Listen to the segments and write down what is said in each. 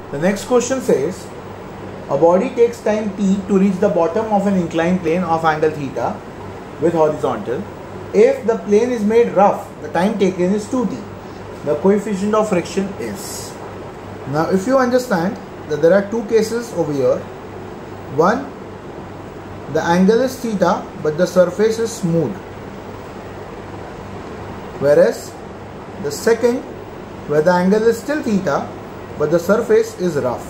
The next question says, a body takes time t to reach the bottom of an inclined plane of angle theta with horizontal. If the plane is made rough, the time taken is 2t. The coefficient of friction is. Now if you understand that there are two cases over here. One, the angle is theta but the surface is smooth. Whereas the second, where the angle is still theta but the surface is rough.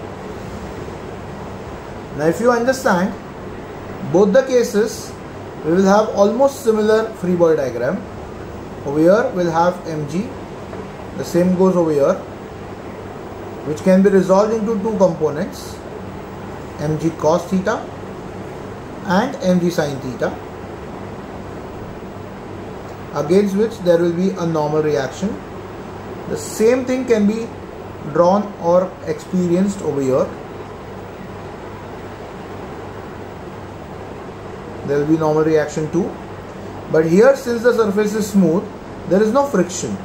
Now if you understand both the cases, we will have almost similar free body diagram. Over here we will have mg, the same goes over here, which can be resolved into two components, mg cos theta and mg sin theta, against which there will be a normal reaction. The same thing can be drawn or experienced over here. There will be normal reaction too, but here since the surface is smooth, there is no friction.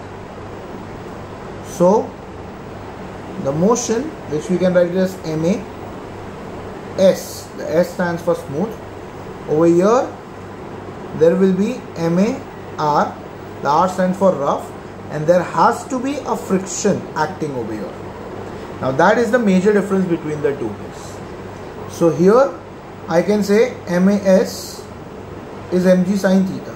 So the motion, which we can write it as ma s, the s stands for smooth. Over here there will be ma r, the r stands for rough, and there has to be a friction acting over here. Now that is the major difference between the two. So here I can say MAS is mg sin theta.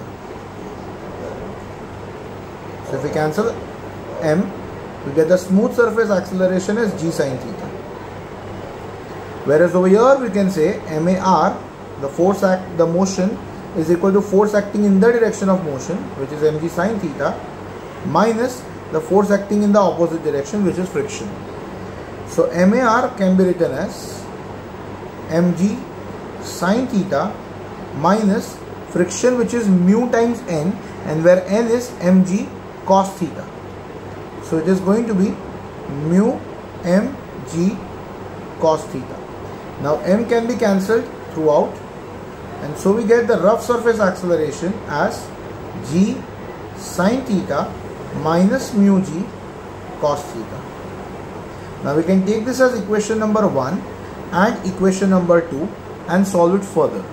So if we cancel m, we get the smooth surface acceleration as g sin theta. Whereas over here we can say MAR, the motion is equal to force acting in the direction of motion, which is mg sin theta, minus the force acting in the opposite direction, which is friction. So MAR can be written as mg sin theta minus friction, which is mu times n, and where n is mg cos theta. So it is going to be mu mg cos theta. Now m can be cancelled throughout, and so we get the rough surface acceleration as g sin theta minus mu g cos theta. Now we can take this as equation number 1 and equation number 2 and solve it further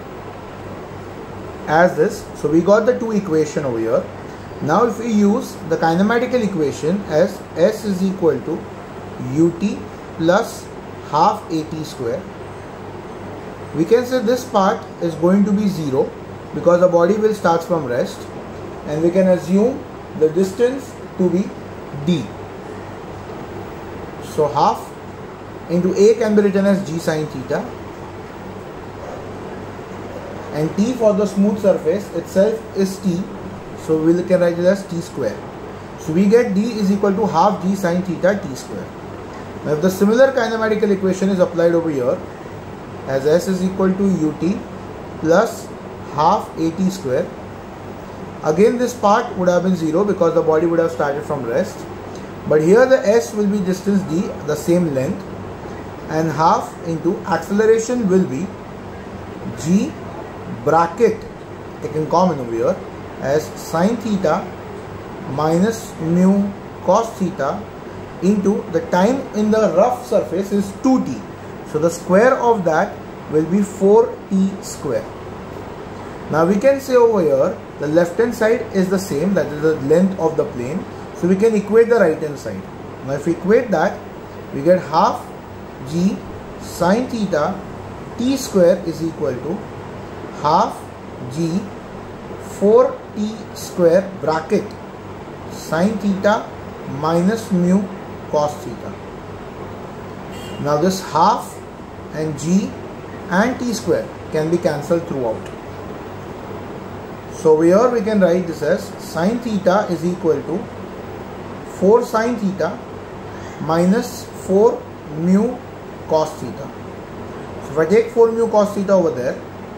as this. So we got the two equation over here. Now if we use the kinematical equation as S is equal to ut plus half at square, we can say this part is going to be 0 because the body will start from rest, and we can assume the distance to be d. So half into a can be written as g sin theta, and t for the smooth surface itself is t, so we can write it as t square. So we get d is equal to half g sin theta t square. Now if the similar kinematical equation is applied over here as S is equal to ut plus half at square, again this part would have been 0 because the body would have started from rest, but here the S will be distance d, the same length, and half into acceleration will be g bracket taken common over here as sin theta minus mu cos theta into the time in the rough surface is 2t. So the square of that will be 4t square. Now we can say over here the left hand side is the same, that is the length of the plane. So we can equate the right hand side. Now if we equate that, we get half g sin theta t square is equal to half g 4t square bracket sin theta minus mu cos theta. Now this half and g and t square can be cancelled throughout. So here we can write this as sin theta is equal to 4 sin theta minus 4 mu cos theta. So if I take 4 mu cos theta over there,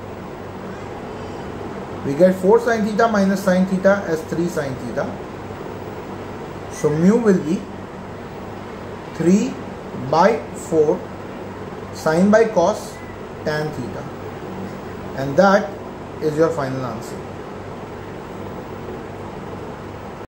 we get 4 sin theta minus sin theta as 3 sin theta. So mu will be 3 by 4 sin by cos tan theta, and that is your final answer.